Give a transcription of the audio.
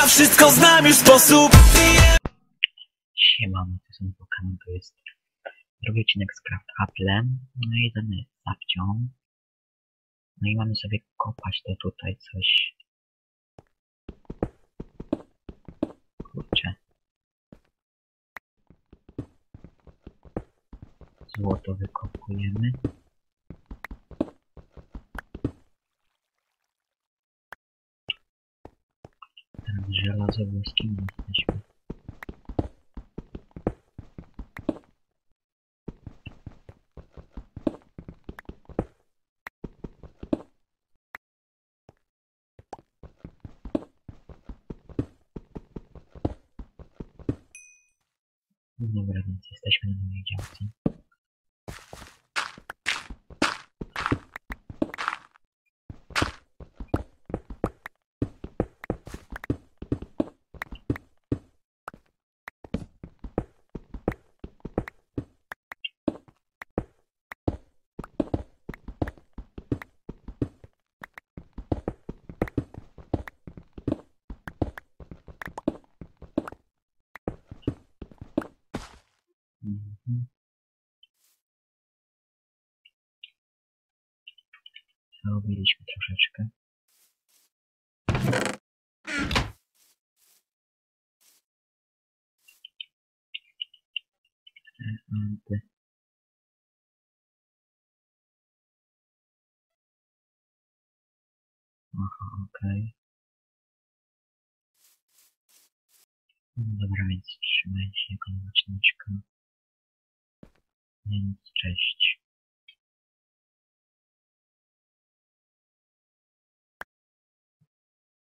na wszystko znam już sposób. Siemano, to są Pokémon, to jest drugi odcinek z Craft Applem. No i dany z Zapcią. No i mamy sobie kopać to tutaj coś. Kurczę. Złoto wykopujemy. Teraz żelazo włoskim jesteśmy. Dobra, więc jesteśmy na mojej działce. Zarobiliśmy troszeczkę. Aha, okej. Dobra, więc trzymajcie się, końcóweczka. Więc cześć.